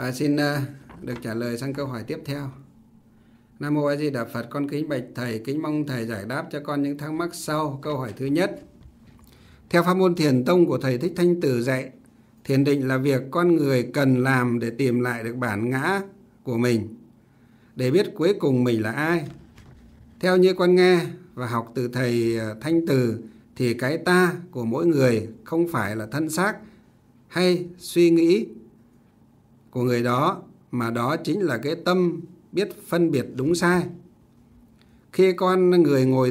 Và xin được trả lời sang câu hỏi tiếp theo. Nam Mô A Di Đà Phật, con kính bạch Thầy, kính mong Thầy giải đáp cho con những thắc mắc sau. Câu hỏi thứ nhất: theo pháp môn Thiền tông của Thầy Thích Thanh Từ dạy, thiền định là việc con người cần làm để tìm lại được bản ngã của mình, để biết cuối cùng mình là ai. Theo như con nghe và học từ Thầy Thanh Từ thì cái ta của mỗi người không phải là thân xác hay suy nghĩ của người đó, mà đó chính là cái tâm biết phân biệt đúng sai. Khi con người ngồi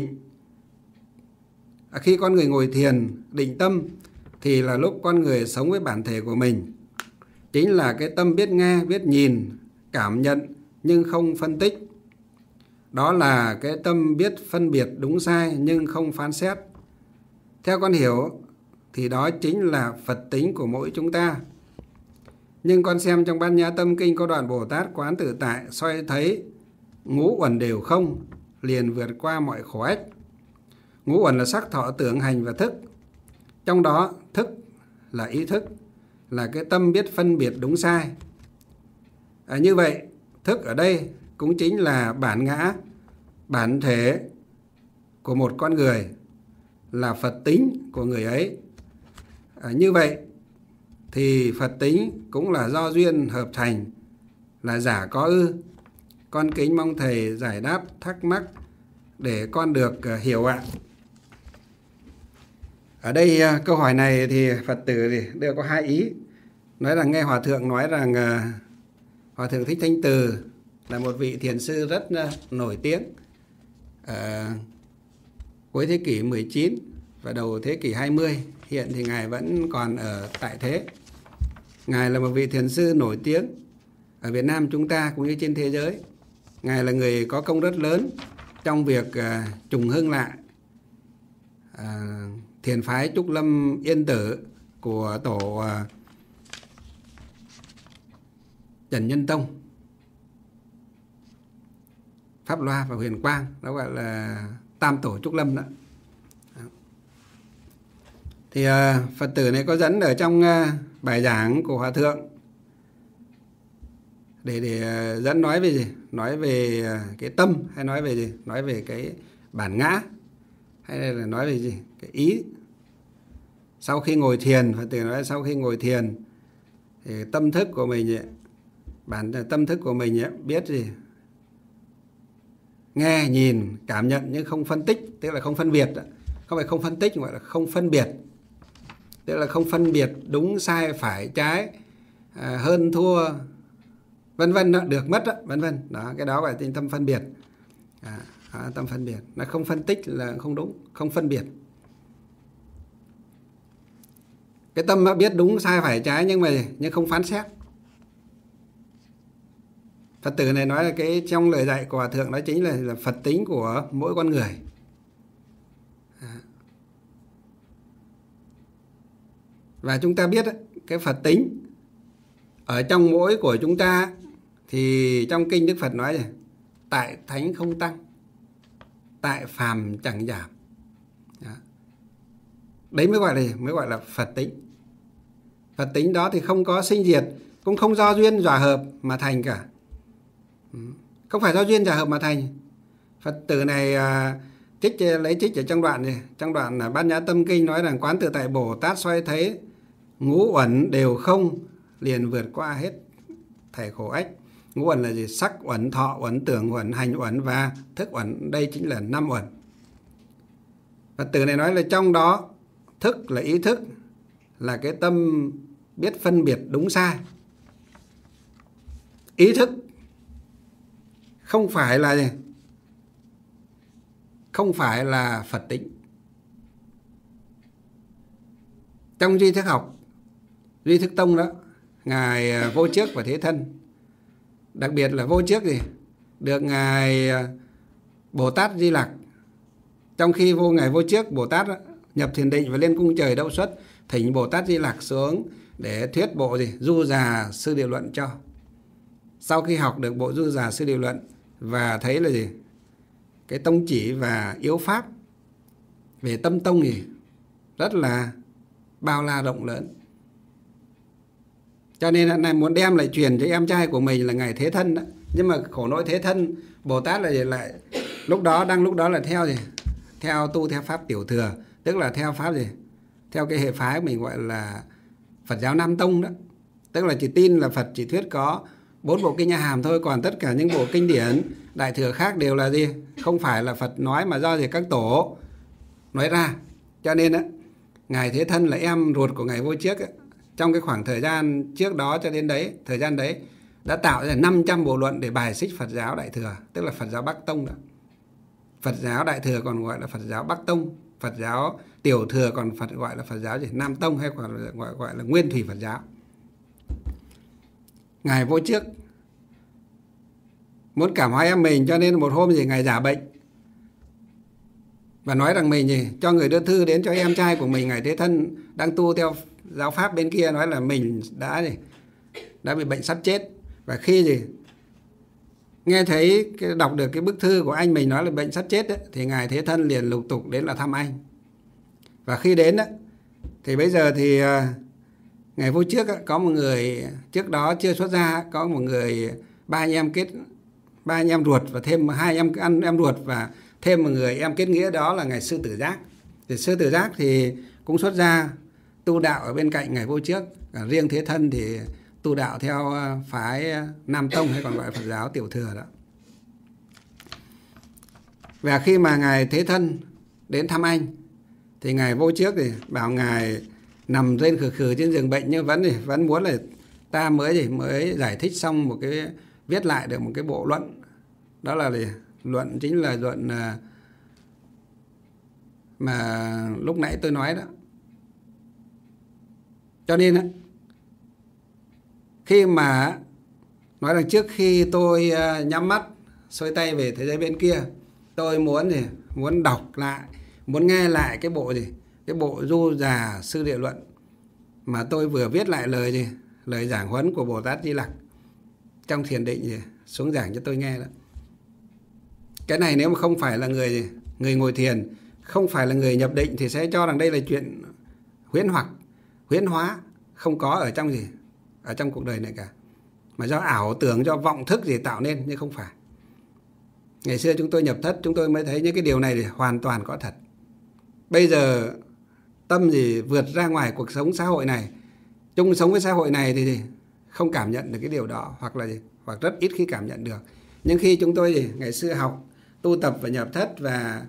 thiền định tâm thì là lúc con người sống với bản thể của mình, chính là cái tâm biết nghe, biết nhìn, cảm nhận nhưng không phân tích. Đó là cái tâm biết phân biệt đúng sai nhưng không phán xét. Theo con hiểu thì đó chính là Phật tính của mỗi chúng ta. Nhưng con xem trong Bát Nhã Tâm Kinh có đoạn Bồ Tát quán tự tại, soi thấy ngũ uẩn đều không, liền vượt qua mọi khổ ách. Ngũ uẩn là sắc, thọ, tưởng, hành và thức. Trong đó thức là ý thức, là cái tâm biết phân biệt đúng sai. Như vậy thức ở đây cũng chính là bản ngã, bản thể của một con người, là Phật tính của người ấy. Như vậy thì Phật tính cũng là do duyên hợp thành, là giả có ư. Con kính mong Thầy giải đáp thắc mắc để con được hiểu ạ. Ở đây câu hỏi này thì Phật tử thì đều có hai ý. Nói là nghe Hòa Thượng nói rằng Hòa Thượng Thích Thanh Từ là một vị thiền sư rất nổi tiếng cuối thế kỷ 19 và đầu thế kỷ 20. Hiện thì Ngài vẫn còn ở tại thế. Ngài là một vị thiền sư nổi tiếng ở Việt Nam chúng ta cũng như trên thế giới. Ngài là người có công rất lớn trong việc trùng hưng lại thiền phái Trúc Lâm Yên Tử của tổ Trần Nhân Tông, Pháp Loa và Huyền Quang, đó gọi là Tam Tổ Trúc Lâm đó. Thì Phật tử này có dẫn ở trong bài giảng của Hòa Thượng để dẫn nói về gì? Nói về cái tâm, hay nói về gì? Nói về cái bản ngã, hay là nói về gì? Cái ý. Sau khi ngồi thiền, Phật tử nói sau khi ngồi thiền thì tâm thức của mình tâm thức của mình biết gì? Nghe, nhìn, cảm nhận nhưng không phân tích, tức là không phân biệt. Không phải không phân tích, gọi là không phân biệt. Tức là không phân biệt đúng sai phải trái, hơn thua, vân vân, được mất đó, vân vân. Đó, cái đó gọi là tâm phân biệt. Tâm phân biệt, nó không phân tích là không đúng, không phân biệt. Cái tâm nó biết đúng sai phải trái nhưng không phán xét. Phật tử này nói là cái trong lời dạy của Hòa Thượng đó chính là Phật tính của mỗi con người. Và chúng ta biết cái Phật tính ở trong mỗi của chúng ta thì trong kinh Đức Phật nói này: tại thánh không tăng, tại phàm chẳng giảm. Đấy mới gọi là Phật tính. Phật tính đó thì không có sinh diệt, cũng không do duyên dỏa hợp mà thành cả. Không phải do duyên dỏa hợp mà thành. Phật tử này lấy trích ở trong đoạn này, trong đoạn Bát Nhã Tâm Kinh nói rằng quán tự tại Bồ Tát soi thấy ngũ uẩn đều không, liền vượt qua hết thảy khổ ách. Ngũ uẩn là gì? Sắc uẩn, thọ uẩn, tưởng uẩn, hành uẩn và thức uẩn. Đây chính là 5 uẩn. Phật tử này nói là trong đó thức là ý thức, là cái tâm biết phân biệt đúng sai. Ý thức không phải là gì? Không phải là Phật tính. Trong duy thức học, duy thức tông đó, Ngài Vô Trước và Thế Thân, đặc biệt là Vô Trước gì? Được Ngài Bồ Tát Di Lặc. Trong khi Ngài Vô Trước Bồ Tát đó, nhập thiền định và lên cung trời đậu xuất, thỉnh Bồ Tát Di Lặc xuống để thuyết bộ gì? Du Già Sư Địa Luận cho. Sau khi học được bộ Du Già Sư Địa Luận và thấy là gì? Cái tông chỉ và yếu pháp về tâm tông thì rất là bao la rộng lớn. Cho nên là muốn đem lại truyền cho em trai của mình là ngài Thế Thân đó. Nhưng mà khổ nỗi Thế Thân Bồ Tát là lại lúc đó là theo gì? Theo tu theo pháp tiểu thừa, tức là theo pháp gì? Theo cái hệ phái mình gọi là Phật giáo Nam Tông đó. Tức là chỉ tin là Phật chỉ thuyết có 4 bộ kinh A Hàm thôi, còn tất cả những bộ kinh điển đại thừa khác đều là gì? Không phải là Phật nói mà do gì các tổ nói ra. Cho nên á, ngài Thế Thân là em ruột của ngài Vô Trước ấy. Trong cái khoảng thời gian trước đó cho đến đấy, thời gian đấy đã tạo ra 500 bộ luận để bài xích Phật giáo đại thừa, tức là Phật giáo Bắc Tông đó. Phật giáo đại thừa còn gọi là Phật giáo Bắc Tông, Phật giáo tiểu thừa còn gọi là Phật giáo gì? Nam Tông, hay còn gọi là Nguyên Thủy Phật giáo. Ngài Vô Trước muốn cảm hóa em mình, cho nên một hôm gì ngài giả bệnh và nói rằng mình gì cho người đưa thư đến cho em trai của mình, ngài Thế Thân đang tu theo giáo pháp bên kia, nói là mình đã bị bệnh sắp chết. Và khi gì nghe thấy đọc được cái bức thư của anh mình nói là bệnh sắp chết ấy, thì ngài Thế Thân liền lục tục đến là thăm anh. Và khi đến ấy, thì bây giờ thì ngài Vô Trước ấy, có một người trước đó chưa xuất gia, có một người ba anh em ruột và thêm 2 em ruột và thêm một người em kết nghĩa, đó là ngài Sư Tử Giác. Thì Sư Tử Giác thì cũng xuất gia tu đạo ở bên cạnh ngài Vô Trước. Riêng Thế Thân thì tu đạo theo phái Nam Tông, hay còn gọi là Phật giáo tiểu thừa đó. Và khi mà ngài Thế Thân đến thăm anh thì ngài Vô Trước thì bảo ngài nằm rên khử khử trên giường bệnh, nhưng vẫn muốn là ta mới giải thích xong một cái, viết lại được một cái bộ luận. Đó là luận chính là luận mà lúc nãy tôi nói đó. Cho nên á, khi mà nói rằng trước khi tôi nhắm mắt xuôi tay về thế giới bên kia, tôi muốn đọc lại, muốn nghe lại cái bộ cái bộ Du Già Sư Địa Luận mà tôi vừa viết lại lời giảng huấn của Bồ Tát Di Lặc trong thiền định xuống giảng cho tôi nghe đó. Cái này nếu mà không phải là người ngồi thiền, không phải là người nhập định thì sẽ cho rằng đây là chuyện huyễn hóa, không có ở trong cuộc đời này cả, mà do ảo tưởng, do vọng thức tạo nên, nhưng không phải. Ngày xưa chúng tôi nhập thất, chúng tôi mới thấy những cái điều này thì hoàn toàn có thật. Bây giờ tâm vượt ra ngoài cuộc sống xã hội này, chung sống với xã hội này thì không cảm nhận được cái điều đó, hoặc rất ít khi cảm nhận được. Nhưng khi chúng tôi ngày xưa học, tu tập và nhập thất và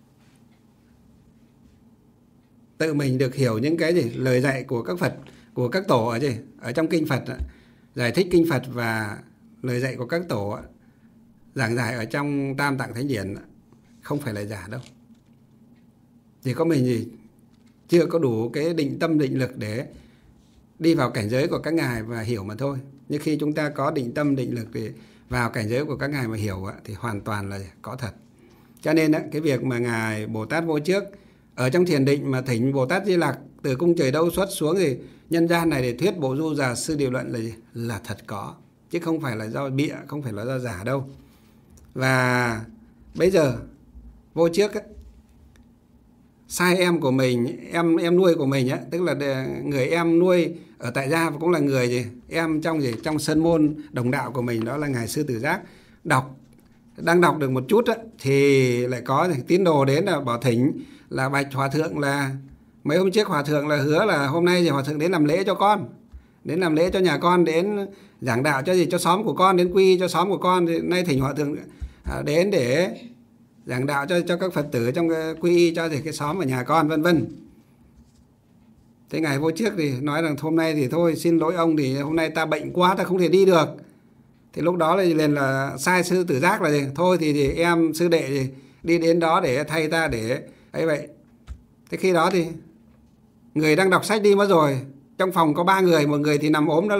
tự mình được hiểu những cái lời dạy của các Phật, của các tổ ở trong kinh Phật, giải thích kinh Phật và lời dạy của các tổ giảng giải ở trong Tam Tạng Thánh Điển, không phải là giả đâu. Chỉ có mình chưa có đủ cái định tâm định lực để đi vào cảnh giới của các ngài và hiểu mà thôi. Nhưng khi chúng ta có định tâm định lực để vào cảnh giới của các ngài mà hiểu thì hoàn toàn là có thật. Cho nên cái việc mà ngài Bồ Tát Vô Trước ở trong thiền định mà thỉnh Bồ Tát Di Lặc từ cung trời đâu xuất xuống nhân gian này để thuyết bộ Du Già Sư Địa Luận là thật có, chứ không phải là do bịa, không phải là do giả đâu. Và bây giờ Vô Trước sai em của mình, em nuôi của mình tức là người em nuôi ở tại gia, và cũng là người em trong sơn môn đồng đạo của mình, đó là ngài Sư Tử Giác. Đang đọc được một chút thì lại có tín đồ đến là bảo thỉnh là bạch hòa thượng, là mấy hôm trước hòa thượng là hứa là hôm nay hòa thượng đến làm lễ cho con, đến làm lễ cho nhà con, đến giảng đạo cho xóm của con, đến quy cho xóm của con. Thì nay thỉnh hòa thượng đến để giảng đạo cho các Phật tử trong cái quy y cho cái xóm ở nhà con, vân vân. Thế ngài Vô Trước thì nói rằng hôm nay thì thôi, xin lỗi ông, thì hôm nay ta bệnh quá, ta không thể đi được. Thì lúc đó liền là sai Sư Tử Giác là thôi thì em sư đệ đi đến đó để thay ta để ấy vậy. Thế khi đó thì người đang đọc sách đi mất rồi, trong phòng có 3 người, một người thì nằm ốm,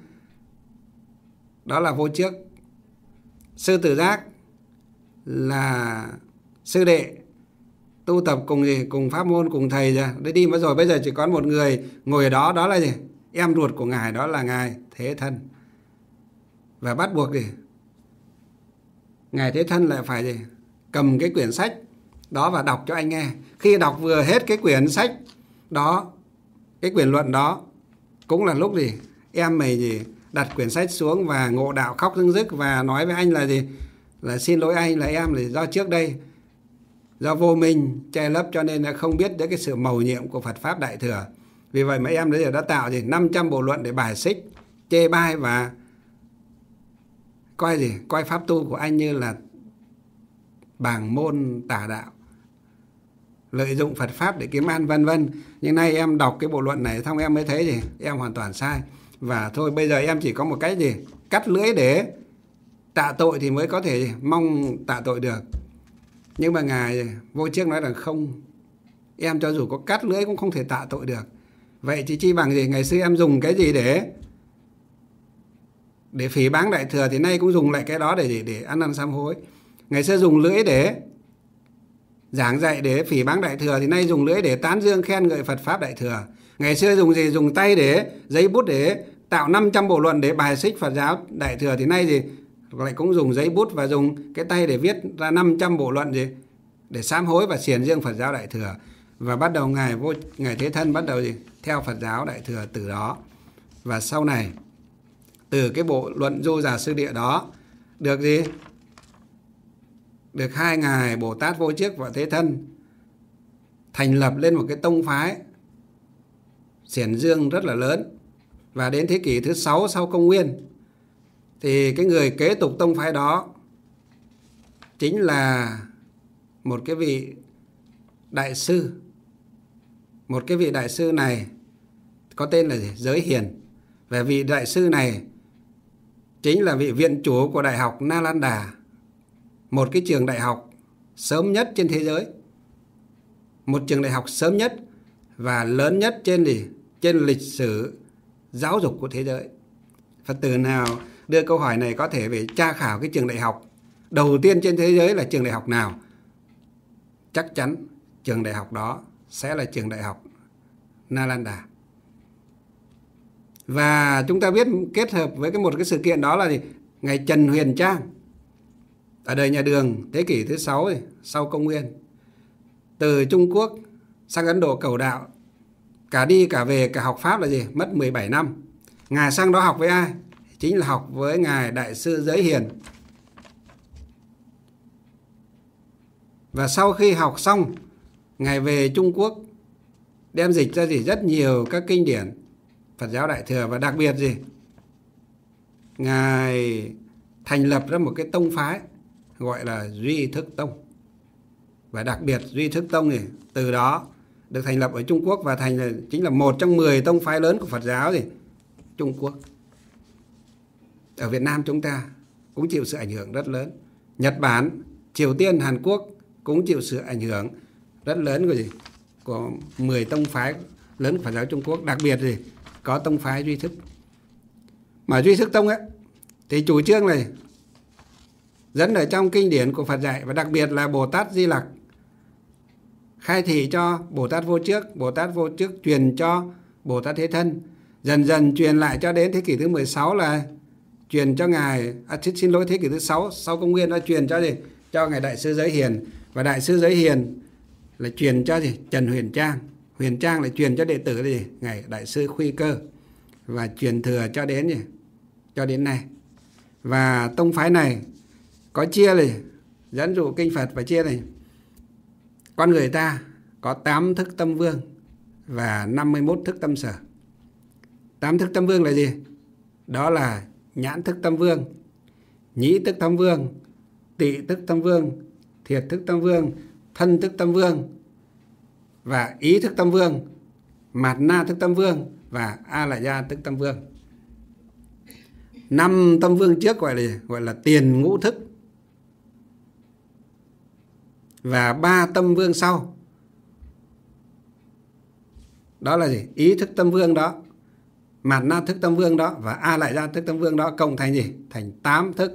đó là Vô Trước. Sư Tử Giác là sư đệ tu tập cùng pháp môn, cùng thầy rồi, đi mất rồi. Bây giờ chỉ có một người ngồi ở đó, đó là em ruột của ngài, đó là ngài Thế Thân. Và bắt buộc ngài Thế Thân lại phải cầm cái quyển sách đó và đọc cho anh nghe. Khi đọc vừa hết cái quyển sách đó, cái quyển luận đó, cũng là lúc em mày gì đặt quyển sách xuống và ngộ đạo khóc rưng rức và nói với anh là gì, là xin lỗi anh, là em là do trước đây do vô minh che lấp cho nên là không biết đến cái sự mầu nhiệm của Phật pháp Đại Thừa. Vì vậy mà em đã tạo 500 bộ luận để bài xích, chê bai và coi pháp tu của anh như là bảng môn tà đạo, lợi dụng Phật pháp để kiếm ăn vân vân. Nhưng nay em đọc cái bộ luận này xong em mới thấy em hoàn toàn sai. Và thôi bây giờ em chỉ có một cách cắt lưỡi để tạ tội thì mới có thể mong tạ tội được. Nhưng mà Ngài Vô Trước nói rằng không, em cho dù có cắt lưỡi cũng không thể tạ tội được. Vậy thì chi bằng ngày xưa em dùng cái gì để phỉ báng Đại Thừa thì nay cũng dùng lại cái đó để ăn năn sám hối. Ngày xưa dùng lưỡi để giảng dạy để phỉ báng Đại Thừa thì nay dùng lưỡi để tán dương khen ngợi Phật pháp Đại Thừa. Ngày xưa dùng gì? Dùng tay để giấy bút để tạo 500 bộ luận để bài xích Phật giáo Đại Thừa thì nay lại cũng dùng giấy bút và dùng cái tay để viết ra 500 bộ luận để sám hối và xiển dương Phật giáo Đại Thừa. Và bắt đầu Ngài Thế Thân bắt đầu theo Phật giáo Đại Thừa từ đó. Và sau này từ cái bộ luận Du Già Sư Địa đó được được hai ngài Bồ Tát Vô Trước và Thế Thân thành lập lên một cái tông phái xiển dương rất là lớn. Và đến thế kỷ thứ 6 sau công nguyên thì cái người kế tục tông phái đó chính là một cái vị đại sư. Một cái vị đại sư này có tên là Giới Hiền. Và vị đại sư này chính là vị viện chủ của Đại học Nalanda, một cái trường đại học sớm nhất trên thế giới, một trường đại học sớm nhất và lớn nhất trên lịch sử giáo dục của thế giới. Phật tử nào đưa câu hỏi này có thể về tra khảo cái trường đại học đầu tiên trên thế giới là trường đại học nào, chắc chắn trường đại học đó sẽ là trường đại học Nalanda. Và chúng ta biết kết hợp với một cái sự kiện đó là Ngài Trần Huyền Trang ở đời Nhà Đường thế kỷ thứ 6 sau công nguyên, từ Trung Quốc sang Ấn Độ cầu đạo, cả đi cả về cả học pháp mất 17 năm. Ngài sang đó học với ai? Chính là học với Ngài Đại sư Giới Hiền. Và sau khi học xong, Ngài về Trung Quốc đem dịch ra rất nhiều các kinh điển Phật giáo Đại Thừa. Và đặc biệt Ngài thành lập ra một cái tông phái gọi là Duy Thức Tông. Và đặc biệt Duy Thức Tông từ đó được thành lập ở Trung Quốc và chính là một trong 10 tông phái lớn của Phật giáo Trung Quốc. Ở Việt Nam chúng ta cũng chịu sự ảnh hưởng rất lớn. Nhật Bản, Triều Tiên, Hàn Quốc cũng chịu sự ảnh hưởng rất lớn của 10 tông phái lớn của Phật giáo Trung Quốc. Đặc biệt có tông phái Duy Thức. Mà Duy Thức Tông thì chủ trương này dẫn ở trong kinh điển của Phật dạy, và đặc biệt là Bồ Tát Di Lặc khai thị cho Bồ Tát Vô Trước, Bồ Tát Vô Trước truyền cho Bồ Tát Thế Thân, dần dần truyền lại cho đến thế kỷ thứ 16 là truyền cho Ngài, thế kỷ thứ 6 sau công nguyên nó truyền cho Ngài Đại sư Giới Hiền. Và Đại sư Giới Hiền là truyền cho Trần Huyền Trang. Huyền Trang lại truyền cho đệ tử Ngài Đại sư Khuy Cơ, và truyền thừa cho đến nay. Và tông phái này có chia dẫn dụ kinh Phật và chia con người ta có 8 thức tâm vương và 51 thức tâm sở. 8 thức tâm vương là gì? Đó là nhãn thức tâm vương, nhĩ thức tâm vương, tị thức tâm vương, thiệt thức tâm vương, thân thức tâm vương và ý thức tâm vương, mạt na thức tâm vương và a la gia thức tâm vương. 5 tâm vương trước gọi là tiền ngũ thức, và 3 tâm vương sau đó là ý thức tâm vương đó, mạt na thức tâm vương đó và a la gia thức tâm vương đó, cộng thành thành 8 thức.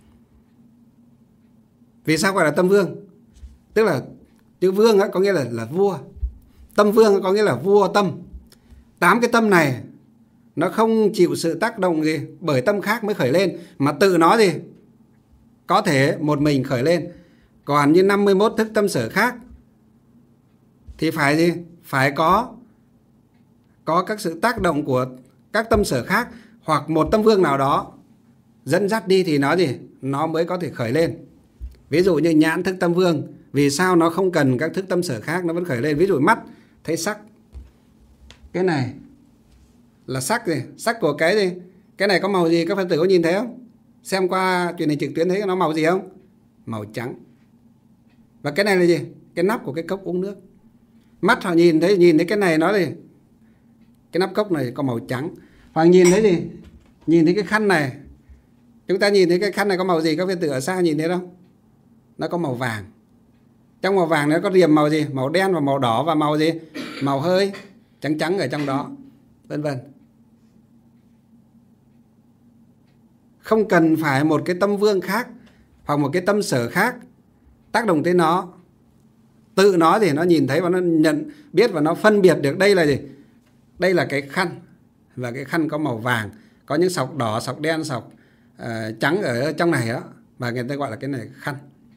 Vì sao gọi là tâm vương? Tức là chữ vương có nghĩa là vua. Tâm vương có nghĩa là vua tâm. 8 cái tâm này nó không chịu sự tác động bởi tâm khác mới khởi lên, mà tự nó có thể một mình khởi lên. Còn như 51 thức tâm sở khác thì phải có các sự tác động của các tâm sở khác, hoặc một tâm vương nào đó dẫn dắt đi thì nó gì? Nó mới có thể khởi lên. Ví dụ như nhãn thức tâm vương, vì sao nó không cần các thức tâm sở khác nó vẫn khởi lên? Ví dụ mắt thấy sắc, cái này là sắc gì? Sắc của cái gì? Cái này có màu gì? Các Phật tử có nhìn thấy không? Xem qua truyền hình trực tuyến thấy nó màu gì không? Màu trắng. Và cái này là gì? Cái nắp của cái cốc uống nước. Mắt họ nhìn thấy cái này nó gì? Cái nắp cốc này có màu trắng. Hoặc nhìn thấy gì? Nhìn thấy cái khăn này. Chúng ta nhìn thấy cái khăn này có màu gì? Các Phật tử ở xa nhìn thấy không? Nó có màu vàng. Trong màu vàng nó có riềm màu gì? Màu đen và màu đỏ và màu gì? Màu hơi trắng trắng ở trong đó, vân vân. Không cần phải một cái tâm vương khác hoặc một cái tâm sở khác tác động tới nó. Tự nó thì nó nhìn thấy và nó nhận biết và nó phân biệt được đây là gì? Đây là cái khăn, và cái khăn có màu vàng, có những sọc đỏ, sọc đen, sọc trắng ở trong này đó, và người ta gọi là cái này khăn.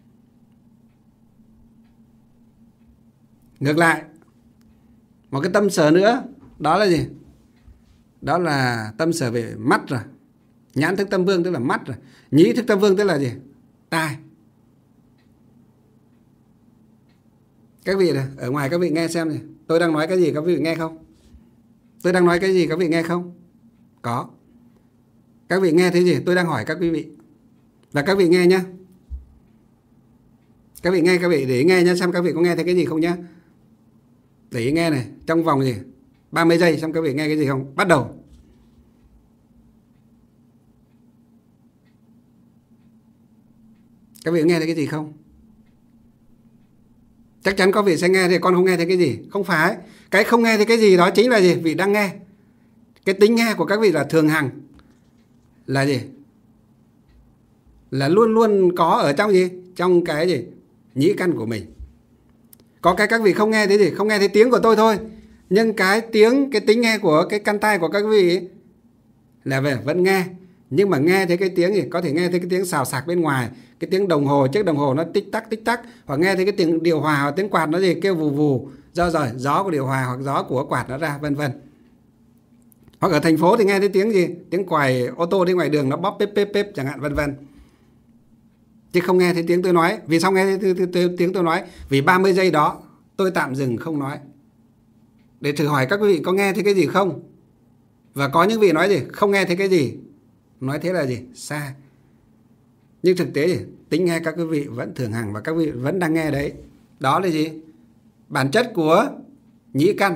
Ngược lại, một cái tâm sở nữa, đó là gì? Đó là tâm sở về mắt rồi. Nhãn thức tâm vương tức là mắt rồi. Nhĩ thức tâm vương tức là gì? Tai. Các vị này, ở ngoài các vị nghe xem này, tôi đang nói cái gì các vị nghe không? Tôi đang nói cái gì các vị nghe không? Có. Các vị nghe thấy gì? Tôi đang hỏi các quý vị. Và các vị nghe nhá. Các vị nghe, các vị để ý nghe nhá, xem các vị có nghe thấy cái gì không nhá. Để ý nghe này, trong vòng gì? 30 giây xem các vị nghe cái gì không? Bắt đầu. Các vị nghe thấy cái gì không? Chắc chắn có vị sẽ nghe thì con không nghe thấy cái gì. Không phải. Cái không nghe thấy cái gì đó chính là gì? Vị đang nghe. Cái tính nghe của các vị là thường hằng. Là gì? Là luôn luôn có ở trong gì? Trong cái gì? Nhĩ căn của mình. Có cái các vị không nghe thấy gì? Không nghe thấy tiếng của tôi thôi. Nhưng cái tiếng, cái tính nghe của cái căn tai của các vị là về vẫn nghe. Nhưng mà nghe thấy cái tiếng gì? Có thể nghe thấy cái tiếng xào xạc bên ngoài, cái tiếng đồng hồ, chiếc đồng hồ nó tích tắc, hoặc nghe thấy cái tiếng điều hòa hoặc tiếng quạt nó gì kêu vù vù, gió của điều hòa hoặc gió của quạt nó ra, vân vân. Hoặc ở thành phố thì nghe thấy tiếng gì? Tiếng còi ô tô đi ngoài đường nó bóp pép pép pép chẳng hạn, vân vân. Chứ không nghe thấy tiếng tôi nói. Vì sao nghe thấy tiếng tôi nói? Vì 30 giây đó tôi tạm dừng không nói để thử hỏi các quý vị có nghe thấy cái gì không. Và có những vị nói gì? Không nghe thấy cái gì. Nói thế là gì? Xa. Nhưng thực tế thì tính nghe các quý vị vẫn thường hằng và các quý vị vẫn đang nghe đấy. Đó là gì? Bản chất của nhĩ căn.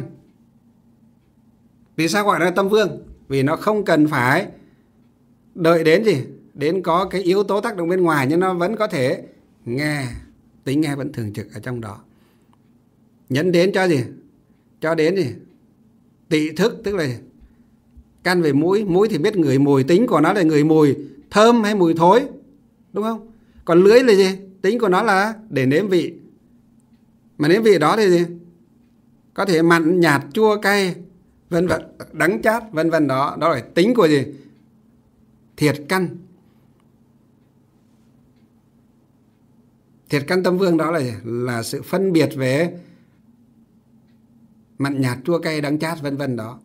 Vì sao gọi là tâm vương? Vì nó không cần phải đợi đến gì? Đến có cái yếu tố tác động bên ngoài, nhưng nó vẫn có thể nghe. Tính nghe vẫn thường trực ở trong đó. Nhấn đến cho gì? Cho đến gì? Tị thức, tức là căn về mũi. Mũi thì biết ngửi mùi, tính của nó là ngửi mùi thơm hay mùi thối, đúng không? Còn lưỡi là gì? Tính của nó là để nếm vị. Mà nếm vị đó thì gì? Có thể mặn, nhạt, chua, cay, vân vân, đắng chát, vân vân đó. Đó là tính của gì? Thiệt căn. Thiệt căn tâm vương đó là gì? Là sự phân biệt về mặn, nhạt, chua, cay, đắng chát, vân vân đó.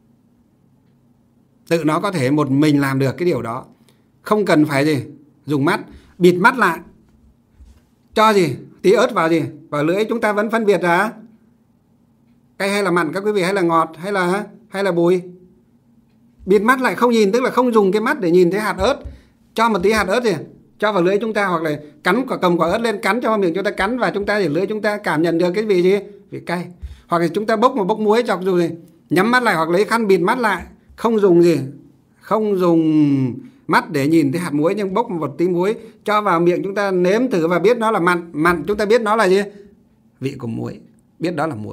Tự nó có thể một mình làm được cái điều đó. Không cần phải gì? Dùng mắt, bịt mắt lại. Cho gì? Tí ớt vào gì? Vào lưỡi chúng ta vẫn phân biệt ra cay hay là mặn các quý vị, hay là ngọt hay là bùi. Bịt mắt lại không nhìn, tức là không dùng cái mắt để nhìn thấy hạt ớt. Cho một tí hạt ớt gì? Cho vào lưỡi chúng ta, hoặc là cầm quả ớt lên cắn cho vào miệng chúng ta, cắn và chúng ta để lưỡi chúng ta cảm nhận được cái vị gì? Vị cay. Hoặc là chúng ta bốc muối chọc dù gì, nhắm mắt lại hoặc lấy khăn bịt mắt lại, không dùng gì? Không dùng mắt để nhìn thấy hạt muối, nhưng bốc một tí muối cho vào miệng chúng ta nếm thử và biết nó là mặn. Mặn chúng ta biết nó là gì? Vị của muối, biết đó là muối.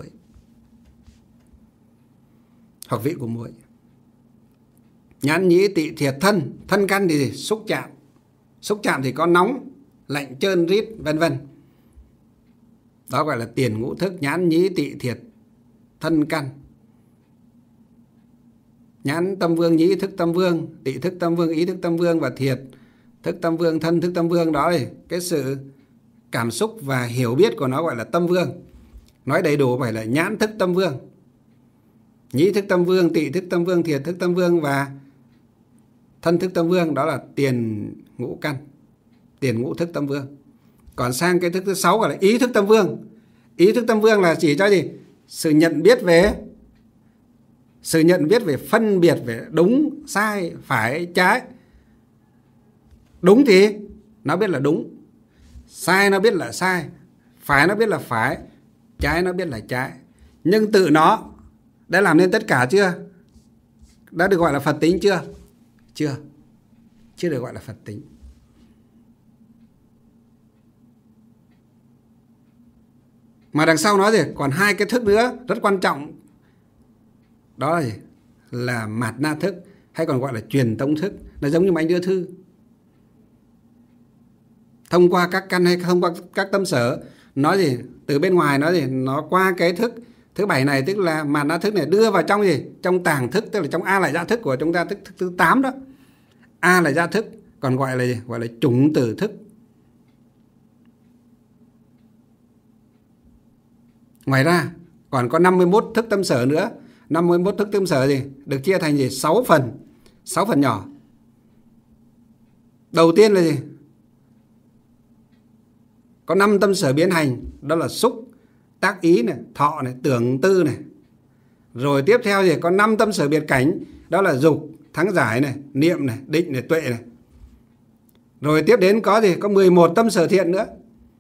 Hoặc vị của muối. Nhãn nhĩ tị thiệt thân. Thân căn thì gì? Xúc chạm. Xúc chạm thì có nóng, lạnh, trơn, rít, vân vân. Đó gọi là tiền ngũ thức. Nhãn nhĩ tị thiệt thân căn. Nhãn tâm vương, nhĩ thức tâm vương, tị thức tâm vương, ý thức tâm vương và thiệt thức tâm vương, thân thức tâm vương. Đó là cái sự cảm xúc và hiểu biết của nó gọi là tâm vương. Nói đầy đủ phải là nhãn thức tâm vương, nhĩ thức tâm vương, tị thức tâm vương, thiệt thức tâm vương và thân thức tâm vương đó là tiền ngũ căn, tiền ngũ thức tâm vương. Còn sang cái thức thứ 6 gọi là ý thức tâm vương. Ý thức tâm vương là chỉ cho gì? Sự nhận biết về phân biệt về đúng, sai, phải, trái. Đúng thì nó biết là đúng, sai nó biết là sai, phải nó biết là phải, trái nó biết là trái. Nhưng tự nó đã làm nên tất cả chưa? Đã được gọi là Phật tính chưa? Chưa được gọi là Phật tính. Mà đằng sau nó gì? Còn hai cái thức nữa rất quan trọng. Đó là gì? Là mạt na thức, hay còn gọi là truyền tống thức. Nó giống như mà anh đưa thư. Thông qua các căn hay thông qua các tâm sở, nó gì? Từ bên ngoài nó gì? Nó qua cái thức thứ 7 này, tức là mạt na thức này, đưa vào trong gì? Trong tàng thức, tức là trong A lại gia thức của chúng ta, thức thứ 8 đó. A là gia thức, còn gọi là gì? Gọi là chủng tử thức. Ngoài ra còn có 51 thức tâm sở nữa. 51 thức tâm sở gì? Được chia thành gì? 6 phần. 6 phần nhỏ. Đầu tiên là gì? Có 5 tâm sở biến hành, đó là xúc, tác ý này, thọ này, tưởng tư này. Rồi tiếp theo gì? Có 5 tâm sở biệt cảnh, đó là dục, thắng giải này, niệm này, định này, tuệ này. Rồi tiếp đến có gì? Có 11 tâm sở thiện nữa.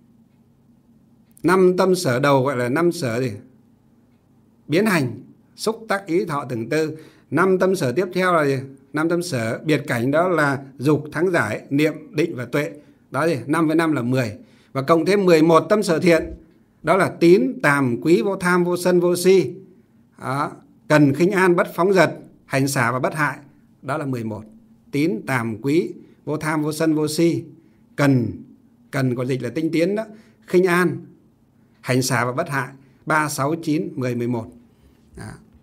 5 tâm sở đầu gọi là 5 sở gì? Biến hành, xúc, tác ý, thọ, tưởng tư. 5 tâm sở tiếp theo là gì? 5 tâm sở biệt cảnh, đó là dục, thắng giải, niệm, định và tuệ. Đó gì? 5 với 5 là 10. Và cộng thêm 11 tâm sở thiện, đó là tín, tàm, quý, vô tham, vô sân, vô si. Đó. Cần, khinh an, bất phóng dật, hành xả và bất hại. Đó là 11. Tín, tàm, quý, vô tham, vô sân, vô si. Cần có dịch là tinh tiến đó. Khinh an, hành xả và bất hại. 3, 6, 9, 10, 11. Đó.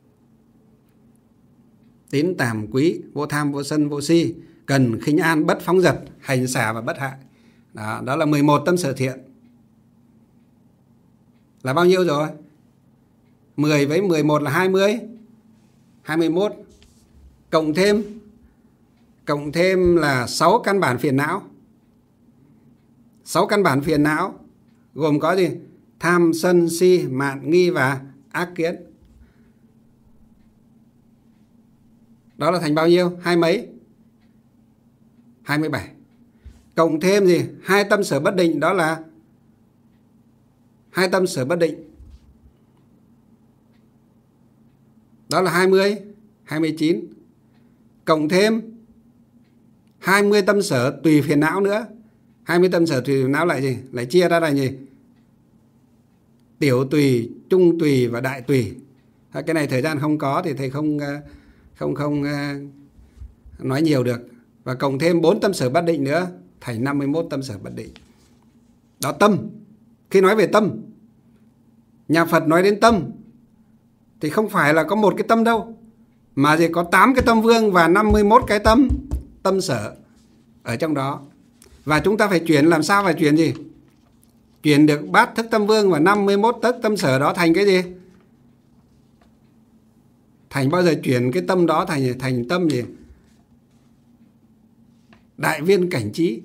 Tín, tàm, quý, vô tham, vô sân, vô si. Cần, khinh an, bất phóng dật, hành xả và bất hại. Đó là 11 tâm sở thiện. Là bao nhiêu rồi? 10 với 11 là 20. 21. Cộng thêm là 6 căn bản phiền não. 6 căn bản phiền não gồm có gì? Tham, sân, si, mạn, nghi và ác kiến. Đó là thành bao nhiêu? 20 mấy? 27. Cộng thêm gì? 2 tâm sở bất định, đó là 2 tâm sở bất định. Đó là 20, 29. Cộng thêm 20 tâm sở tùy phiền não nữa. 20 tâm sở tùy phiền não lại gì? Lại chia ra là gì? Tiểu tùy, trung tùy và đại tùy. Cái này thời gian không có thì thầy không nói nhiều được. Và cộng thêm 4 tâm sở bất định nữa, thành 51 tâm sở bất định. Đó, tâm. Khi nói về tâm, nhà Phật nói đến tâm thì không phải là có một cái tâm đâu, mà chỉ có 8 cái tâm vương và 51 cái tâm sở ở trong đó. Và chúng ta phải chuyển, làm sao phải chuyển gì? Chuyển được bát thức tâm vương và 51 thức tâm sở đó thành cái gì? Thành bao giờ chuyển cái tâm đó thành tâm gì? Đại viên cảnh trí.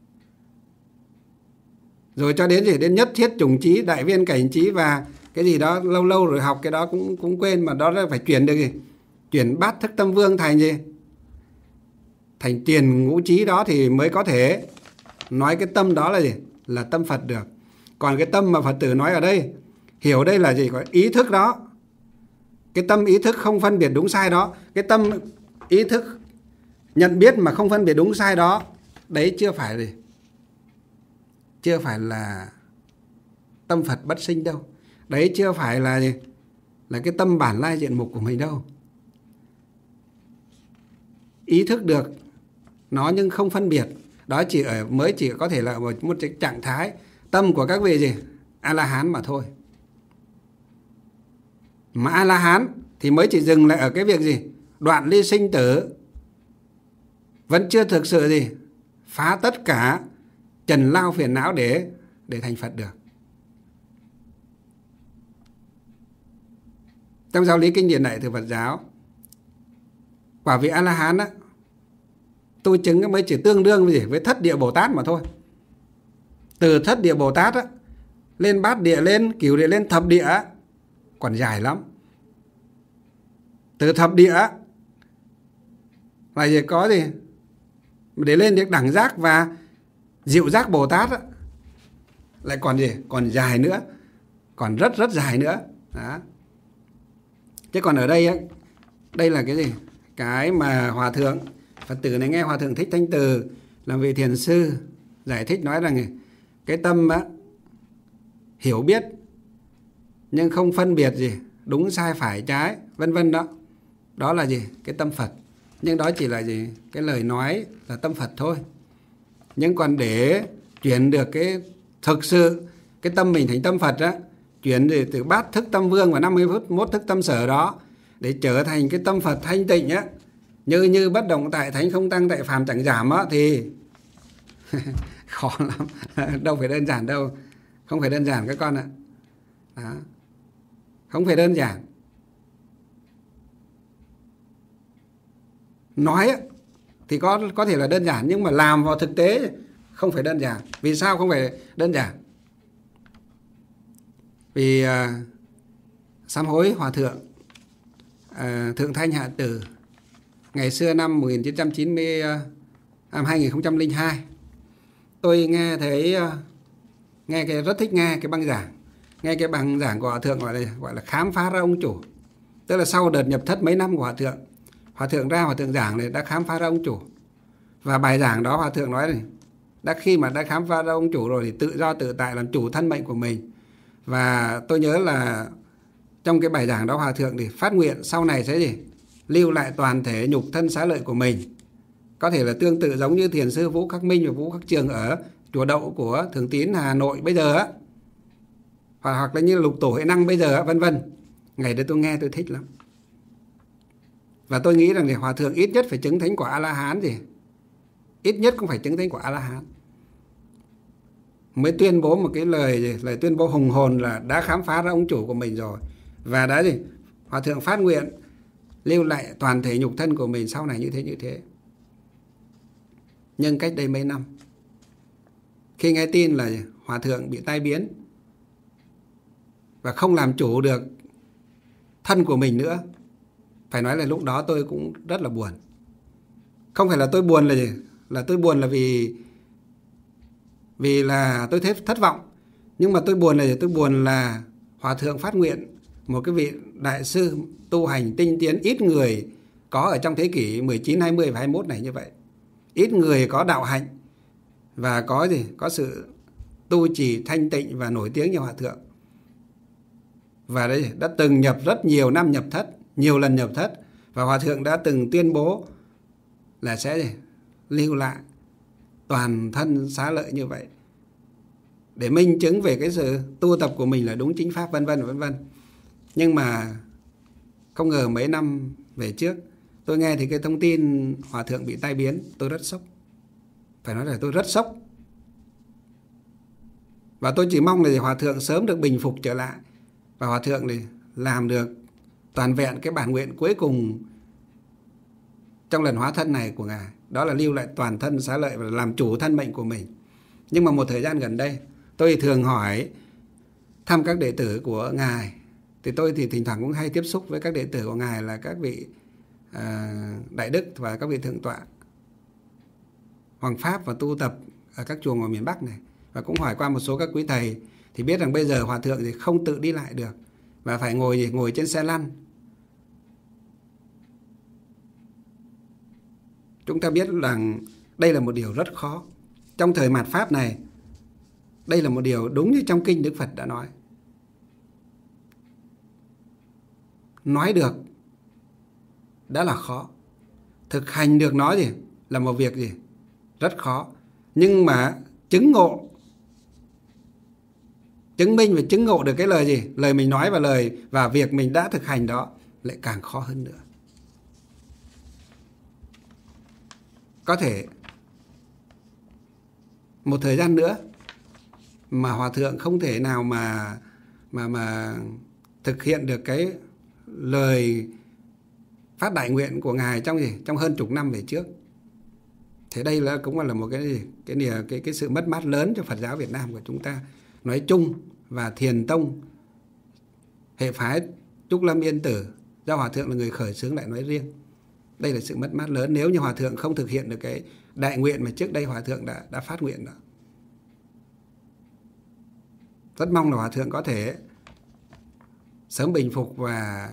Rồi cho đến gì? Đến nhất thiết chủng trí, đại viên cảnh trí và cái gì đó lâu lâu rồi học cái đó cũng quên, mà đó là phải chuyển được gì? Chuyển bát thức tâm vương thành gì? Thành tiền ngũ trí, đó thì mới có thể nói cái tâm đó là gì? Là tâm Phật được. Còn cái tâm mà Phật tử nói ở đây, hiểu đây là gì? Có ý thức đó. Cái tâm ý thức không phân biệt đúng sai đó, cái tâm ý thức nhận biết mà không phân biệt đúng sai đó, đấy chưa phải gì? Chưa phải là tâm Phật bất sinh đâu. Đấy chưa phải là gì? Là cái tâm bản lai diện mục của mình đâu. Ý thức được nó nhưng không phân biệt, đó mới chỉ có thể là một cái trạng thái tâm của các vị gì? A-la-hán mà thôi. Mà A-la-hán thì mới chỉ dừng lại ở cái việc gì? Đoạn ly sinh tử. Vẫn chưa thực sự gì? Phá tất cả trần lao phiền não để thành Phật được. Trong giáo lý kinh điển này từ Phật giáo, quả vị A-la-hán á, tu chứng mới chỉ tương đương với gì? Với thất địa Bồ Tát mà thôi. Từ thất địa Bồ Tát á, lên bát địa, lên cửu địa, lên thập địa còn dài lắm. Từ thập địa là gì? Có gì? Để lên được đẳng giác và diệu giác Bồ Tát á, lại còn gì? Còn dài nữa. Còn rất rất dài nữa. Đó. Chứ còn ở đây á, đây là cái gì? Cái mà Hòa Thượng Phật tử này nghe Hòa Thượng Thích Thanh Từ làm vị thiền sư giải thích nói rằng cái tâm á, hiểu biết nhưng không phân biệt gì đúng sai phải trái vân vân đó. Đó là gì? Cái tâm Phật. Nhưng đó chỉ là gì? Cái lời nói là tâm Phật thôi. Nhưng còn để chuyển được cái thực sự cái tâm mình thành tâm Phật á, chuyển từ bát thức tâm vương và 51 thức tâm sở đó để trở thành cái tâm Phật thanh tịnh á, như bất động tại thánh, không tăng tại phàm chẳng giảm á, thì khó lắm. Đâu phải đơn giản đâu. Không phải đơn giản các con ạ. Đó. Không phải đơn giản. Nói thì có thể là đơn giản, nhưng mà làm vào thực tế không phải đơn giản. Vì sao không phải đơn giản? Vì sám hối Hòa Thượng Thượng Thanh Hạ Tử ngày xưa năm 2002, tôi nghe thấy rất thích nghe cái băng giảng. Nghe cái băng giảng của Hòa Thượng gọi là khám phá ra ông chủ. Tức là sau đợt nhập thất mấy năm của Hòa Thượng ra Hòa Thượng giảng này đã khám phá ra ông chủ. Và bài giảng đó Hòa Thượng nói này, khi mà đã khám phá ra ông chủ rồi thì tự do tự tại làm chủ thân mệnh của mình. Và tôi nhớ là trong cái bài giảng đó Hòa Thượng thì phát nguyện sau này sẽ gì? Lưu lại toàn thể nhục thân xá lợi của mình. Có thể là tương tự giống như thiền sư Vũ Khắc Minh và Vũ Khắc Trường ở chùa Đậu của Thường Tín Hà Nội bây giờ á, hoặc là như Lục Tổ Huệ Năng bây giờ á, vân vân. Ngày đó tôi nghe tôi thích lắm. Và tôi nghĩ rằng thì Hòa Thượng ít nhất phải chứng thánh quả A-la-hán gì. Ít nhất cũng phải chứng thánh quả A-la-hán mới tuyên bố một cái lời tuyên bố hùng hồn là đã khám phá ra ông chủ của mình rồi. Và đã gì? Hòa Thượng phát nguyện lưu lại toàn thể nhục thân của mình sau này như thế. Nhưng cách đây mấy năm, khi nghe tin là Hòa Thượng bị tai biến và không làm chủ được thân của mình nữa, phải nói là lúc đó tôi cũng rất là buồn. Không phải là tôi buồn là tôi buồn là vì là tôi thấy thất vọng. Nhưng mà tôi buồn là Hòa Thượng phát nguyện, một cái vị đại sư tu hành tinh tiến ít người có ở trong thế kỷ 19, 20 và 21 này như vậy. Ít người có đạo hạnh và có sự tu trì thanh tịnh và nổi tiếng như Hòa Thượng. Và đây đã từng nhập rất nhiều năm nhập thất, nhiều lần nhập thất. Và Hòa Thượng đã từng tuyên bố là sẽ lưu lại toàn thân xá lợi như vậy, để minh chứng về cái sự tu tập của mình là đúng chính pháp, vân vân. Nhưng mà không ngờ mấy năm về trước, tôi nghe thì cái thông tin Hòa Thượng bị tai biến, tôi rất sốc. Phải nói là tôi rất sốc. Và tôi chỉ mong là Hòa Thượng sớm được bình phục trở lại, và Hòa Thượng thì làm được toàn vẹn cái bản nguyện cuối cùng trong lần hóa thân này của Ngài. Đó là lưu lại toàn thân xá lợi và làm chủ thân mệnh của mình. Nhưng mà một thời gian gần đây, tôi thường hỏi thăm các đệ tử của Ngài. Thì tôi thì thỉnh thoảng cũng hay tiếp xúc với các đệ tử của Ngài là các vị Đại Đức và các vị Thượng Tọa Hoàng Pháp và tu tập ở các chùa ngoài miền Bắc này. Và cũng hỏi qua một số các quý thầy thì biết rằng bây giờ Hòa Thượng thì không tự đi lại được và phải ngồi trên xe lăn. Chúng ta biết rằng đây là một điều rất khó. Trong thời mạt Pháp này, đây là một điều đúng như trong kinh Đức Phật đã nói. Nói được đã là khó. Thực hành được nó là một việc rất khó. Nhưng mà chứng minh và chứng ngộ được cái lời lời mình nói và việc mình đã thực hành đó lại càng khó hơn nữa. Có thể một thời gian nữa mà Hòa Thượng không thể nào mà thực hiện được cái lời phát đại nguyện của Ngài trong hơn chục năm về trước. Thế đây là cũng là một cái sự mất mát lớn cho Phật giáo Việt Nam của chúng ta nói chung, và Thiền Tông hệ phái Trúc Lâm Yên Tử do Hòa Thượng là người khởi xướng lại nói riêng. Đây là sự mất mát lớn nếu như Hòa Thượng không thực hiện được cái đại nguyện mà trước đây Hòa Thượng đã phát nguyện đó. Rất mong là Hòa Thượng có thể sớm bình phục và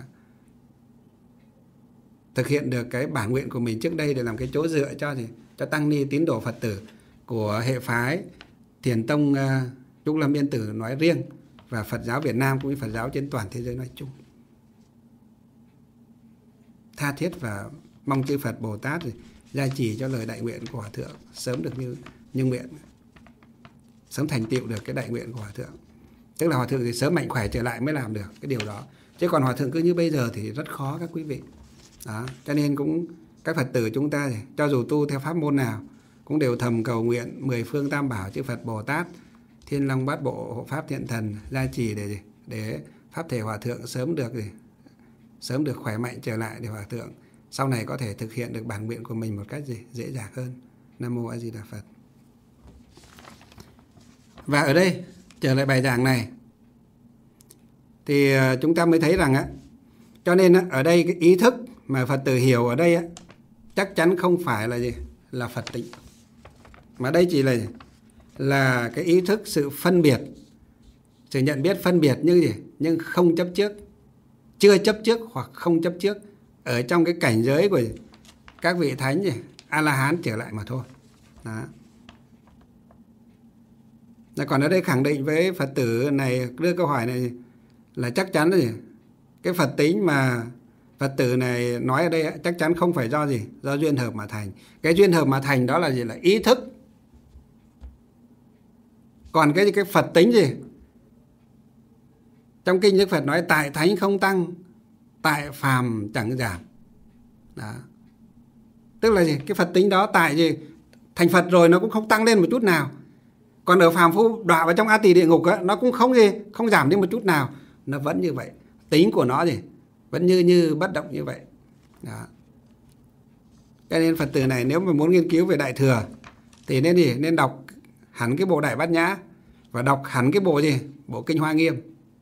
thực hiện được cái bản nguyện của mình trước đây để làm cái chỗ dựa cho tăng ni tín đồ Phật tử của hệ phái Thiền Tông Trúc Lâm Yên Tử nói riêng, và Phật giáo Việt Nam cũng như Phật giáo trên toàn thế giới nói chung. Tha thiết và mong chư Phật Bồ Tát gia trì cho lời đại nguyện của Hòa Thượng sớm được như nguyện, sớm thành tựu được cái đại nguyện của Hòa Thượng. Tức là Hòa Thượng thì sớm mạnh khỏe trở lại mới làm được cái điều đó. Chứ còn Hòa Thượng cứ như bây giờ thì rất khó các quý vị. Đó, cho nên cũng các Phật tử chúng ta cho dù tu theo pháp môn nào cũng đều thầm cầu nguyện 10 phương Tam Bảo, chư Phật Bồ Tát, Thiên Long Bát Bộ, Hộ Pháp Thiện Thần gia trì để pháp thể Hòa Thượng sớm được khỏe mạnh trở lại, để Hòa Thượng sau này có thể thực hiện được bản nguyện của mình một cách dễ dàng hơn. Nam Mô A Di Đà Phật. Và ở đây trở lại bài giảng này thì chúng ta mới thấy rằng cho nên ở đây cái ý thức mà Phật tử hiểu ở đây chắc chắn không phải là Phật tính, mà đây chỉ là cái ý thức sự phân biệt, sự nhận biết phân biệt nhưng không chấp trước, chưa chấp trước hoặc không chấp trước ở trong cái cảnh giới của các vị thánh A-la-hán trở lại mà thôi. Đó. Còn ở đây khẳng định với Phật tử này, đưa câu hỏi này là chắc chắn là cái Phật tính mà Phật tử này nói ở đây chắc chắn không phải do duyên hợp mà thành. Cái duyên hợp mà thành đó là là ý thức. Còn cái Phật tính trong kinh Đức Phật nói tại thánh không tăng, tại phàm chẳng giảm. Đó. Tức là cái Phật tính đó tại thành Phật rồi nó cũng không tăng lên một chút nào. Còn ở phàm phu đọa vào trong A Tỳ địa ngục nó cũng không giảm đi một chút nào, nó vẫn như vậy. Tính của nó vẫn như bất động như vậy. Đó. Cho nên Phật tử này nếu mà muốn nghiên cứu về Đại Thừa thì nên đọc hẳn cái bộ Đại Bát Nhã và đọc hẳn cái bộ bộ Kinh Hoa Nghiêm.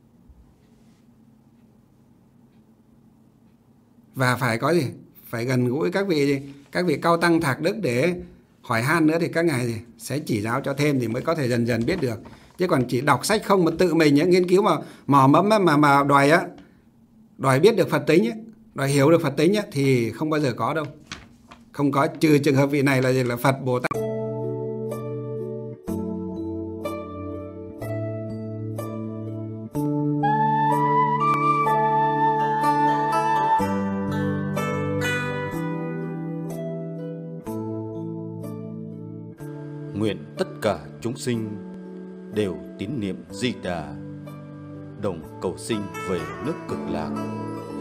Và phải phải gần gũi các vị cao tăng thạc đức để hỏi han nữa thì các ngài sẽ chỉ giáo cho thêm thì mới có thể dần dần biết được. Chứ còn chỉ đọc sách không mà tự mình nghiên cứu mà mò mẫm mà đòi biết được Phật tính đòi hiểu được Phật tính thì không bao giờ có đâu. Không có, trừ trường hợp vị này là Phật Bồ Tát. Nguyện tất cả chúng sinh đều tín niệm Di Đà, đồng cầu sinh về nước Cực Lạc.